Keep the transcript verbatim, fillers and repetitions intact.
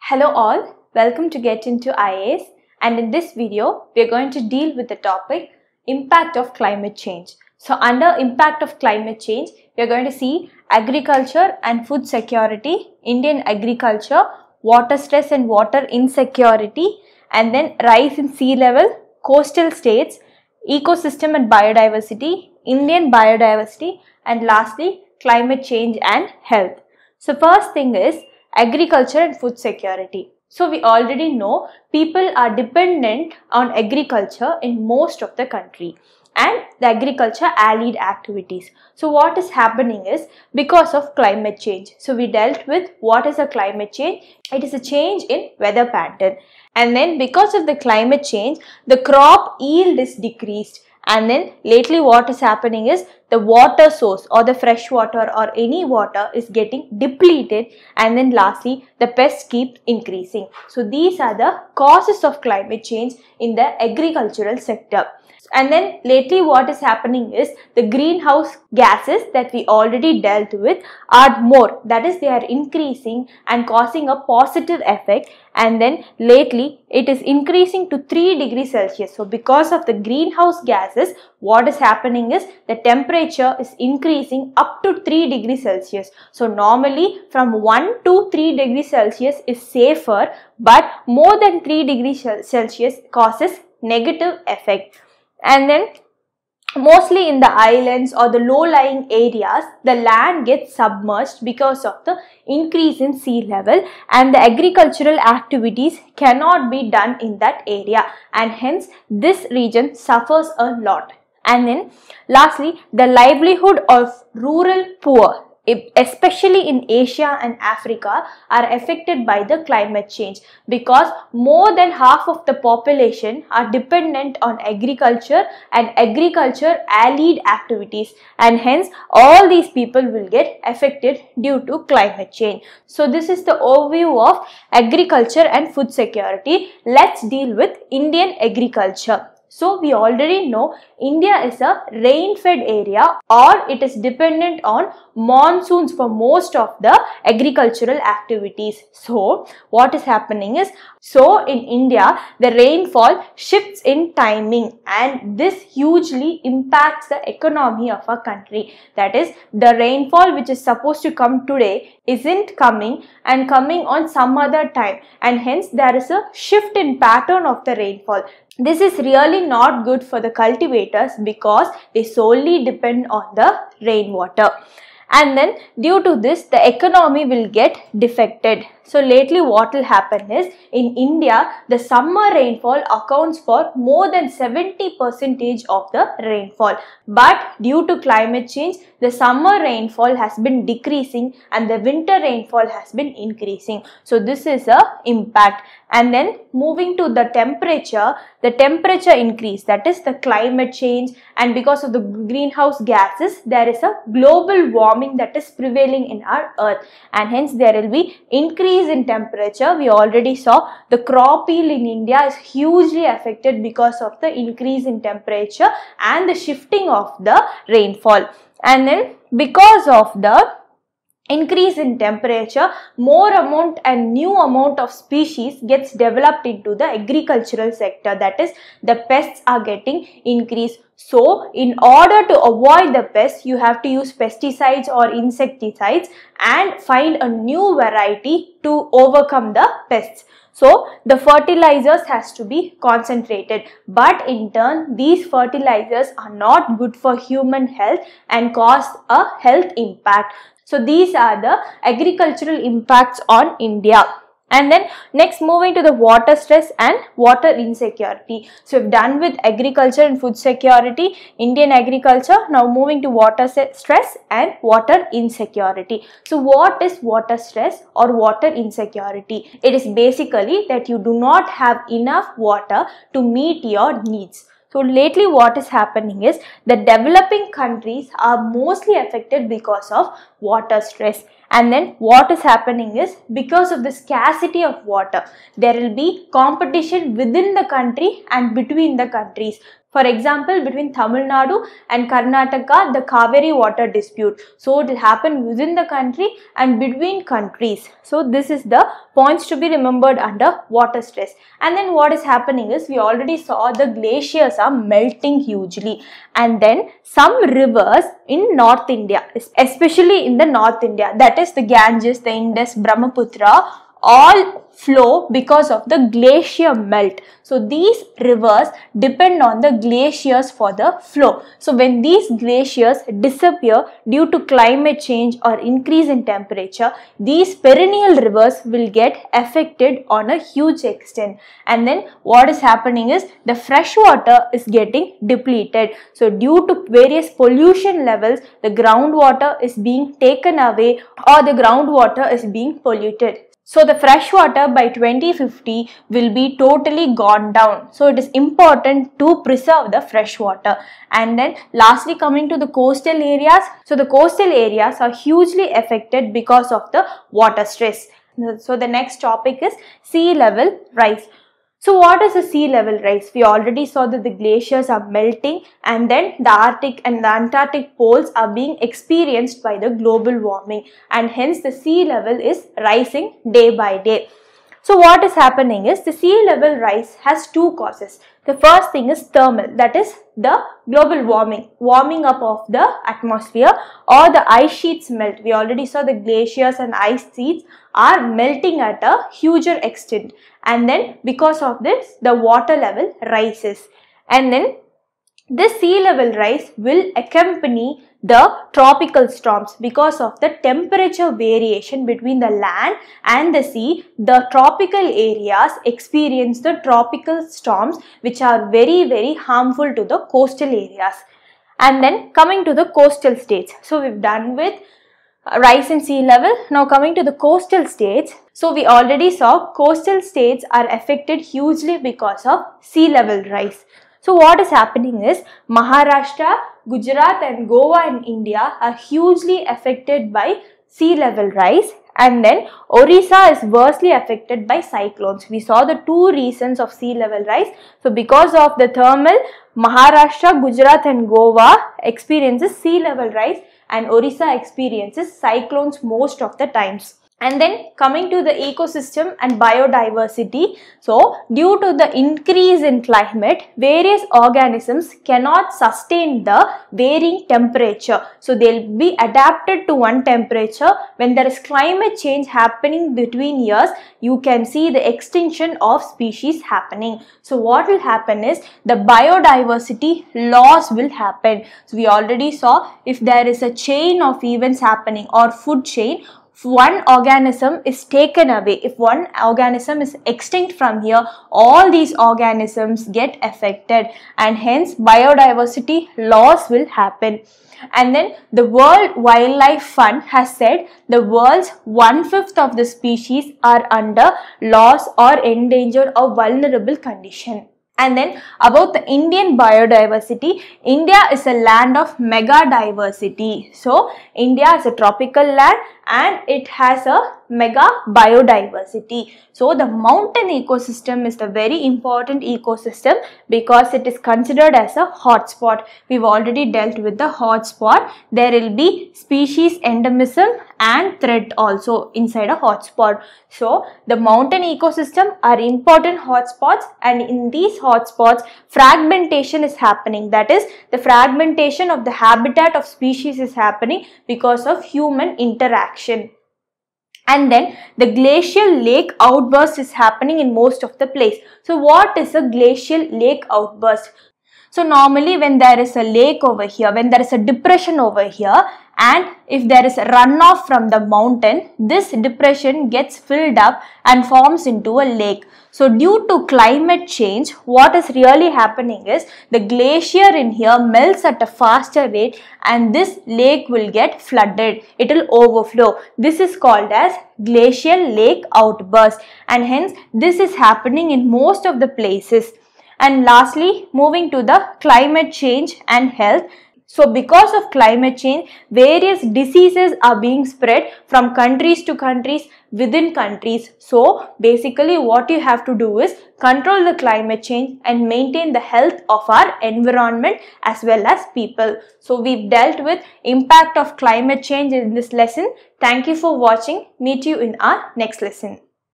Hello all, welcome to Get Into I A S, and in this video we are going to deal with the topic impact of climate change. So under impact of climate change we are going to see agriculture and food security, Indian agriculture, water stress and water insecurity, and then rise in sea level, coastal states, ecosystem and biodiversity, Indian biodiversity, and lastly climate change and health. So first thing is agriculture and food security. So we already know people are dependent on agriculture in most of the country and the agriculture allied activities. So what is happening is because of climate change. So we dealt with what is a climate change. It is a change in weather pattern, and then because of the climate change the crop yield is decreased. And then lately what is happening is the water source or the fresh water or any water is getting depleted, and then lastly the pests keep increasing. So these are the causes of climate change in the agricultural sector. And then lately what is happening is the greenhouse gases that we already dealt with are more, that is they are increasing and causing a positive effect, and then lately it is increasing to three degrees Celsius. So because of the greenhouse gases what is happening is the temperature is increasing up to three degrees Celsius. So normally from one to three degrees Celsius is safer, but more than three degrees Celsius causes negative effect. And then mostly in the islands or the low-lying areas the land gets submerged because of the increase in sea level, and the agricultural activities cannot be done in that area, and hence this region suffers a lot. And then lastly the livelihood of rural poor, especially in Asia and Africa, are affected by the climate change because more than half of the population are dependent on agriculture and agriculture allied activities, and hence all these people will get affected due to climate change. So this is the overview of agriculture and food security. Let's deal with Indian agriculture. So we already know India is a rain-fed area, or it is dependent on monsoons for most of the agricultural activities. So what is happening is, so in India the rainfall shifts in timing, and this hugely impacts the economy of a country. That is, the rainfall which is supposed to come today isn't coming and coming on some other time, and hence there is a shift in pattern of the rainfall. This is really not good for the cultivators because they solely depend on the rainwater, and then due to this the economy will get defected. So lately what will happen is, in India the summer rainfall accounts for more than seventy percent of the rainfall, but due to climate change the summer rainfall has been decreasing and the winter rainfall has been increasing. So this is a impact. And then moving to the temperature, the temperature increase, that is the climate change, and because of the greenhouse gases there is a global warming that is prevailing in our earth, and hence there will be increase in temperature. We already saw the crop yield in India is hugely affected because of the increase in temperature and the shifting of the rainfall. And then because of the increase in temperature, more amount and new amount of species gets developed into the agricultural sector, that is the pests are getting increased. So in order to avoid the pests you have to use pesticides or insecticides and find a new variety to overcome the pests. So the fertilizers has to be concentrated, but in turn these fertilizers are not good for human health and cause a health impact. So these are the agricultural impacts on India. And then next moving to the water stress and water insecurity. So we've done with agriculture and food security, Indian agriculture. Now moving to water stress and water insecurity. So what is water stress or water insecurity? It is basically that you do not have enough water to meet your needs. So lately what is happening is the developing countries are mostly affected because of water stress. And then what is happening is, because of the scarcity of water there will be competition within the country and between the countries. For example, between Tamil Nadu and Karnataka, the Kaveri water dispute. So it will happen within the country and between countries. So this is the points to be remembered under water stress. And then what is happening is, we already saw the glaciers are melting hugely. And then some rivers in North India, especially in the North India, that is the Ganges, the Indus, Brahmaputra, all flow because of the glacier melt. So these rivers depend on the glaciers for the flow. So when these glaciers disappear due to climate change or increase in temperature, these perennial rivers will get affected on a huge extent. And then what is happening is, the fresh water is getting depleted. So due to various pollution levels, the groundwater is being taken away or the groundwater is being polluted. So the fresh water by twenty fifty will be totally gone down. So it is important to preserve the fresh water. And then lastly, coming to the coastal areas. So the coastal areas are hugely affected because of the water stress. So the next topic is sea level rise. So what is a sea level rise? We already saw that the glaciers are melting, and then the Arctic and the Antarctic poles are being experienced by the global warming, and hence the sea level is rising day by day. So what is happening is, the sea level rise has two causes. The first thing is thermal, that is the global warming, warming up of the atmosphere, or the ice sheets melt. We already saw the glaciers and ice sheets are melting at a huger extent, and then because of this the water level rises. And then this sea level rise will accompany the tropical storms. Because of the temperature variation between the land and the sea, the tropical areas experience the tropical storms, which are very very harmful to the coastal areas. And then coming to the coastal states. So we've done with rise in sea level. Now coming to the coastal states. So we already saw coastal states are affected hugely because of sea level rise. So what is happening is, Maharashtra, Gujarat and Goa in India are hugely affected by sea level rise, and then Orissa is worstly affected by cyclones. We saw the two reasons of sea level rise. So because of the thermal, Maharashtra, Gujarat and Goa experiences sea level rise, and Orissa experiences cyclones most of the times. And then coming to the ecosystem and biodiversity. So due to the increase in climate, various organisms cannot sustain the varying temperature. So they'll be adapted to one temperature. When there is climate change happening between years, you can see the extinction of species happening. So what will happen is, the biodiversity loss will happen. So we already saw, if there is a chain of events happening or food chain, if one organism is taken away, if one organism is extinct from here, all these organisms get affected, and hence biodiversity loss will happen. And then the World Wildlife Fund has said the world's one-fifth of the species are under loss or endangered or vulnerable condition. And then about the Indian biodiversity, India is a land of mega diversity. So India is a tropical land and it has a mega biodiversity. So the mountain ecosystem is the very important ecosystem because it is considered as a hotspot. We've already dealt with the hotspot. There will be species endemism and threat also inside a hotspot. So the mountain ecosystem are important hotspots, and in these hotspots fragmentation is happening. That is, the fragmentation of the habitat of species is happening because of human interaction. And then the glacial lake outburst is happening in most of the place. So what is a glacial lake outburst? So normally when there is a lake over here, when there is a depression over here, and if there is a runoff from the mountain, this depression gets filled up and forms into a lake. So due to climate change, what is really happening is the glacier in here melts at a faster rate and this lake will get flooded. It will overflow. This is called as glacial lake outburst, and hence this is happening in most of the places. And lastly, moving to the climate change and health. So because of climate change, various diseases are being spread from countries to countries, within countries. So basically what you have to do is control the climate change and maintain the health of our environment as well as people. So we've dealt with impact of climate change in this lesson. Thank you for watching. Meet you in our next lesson.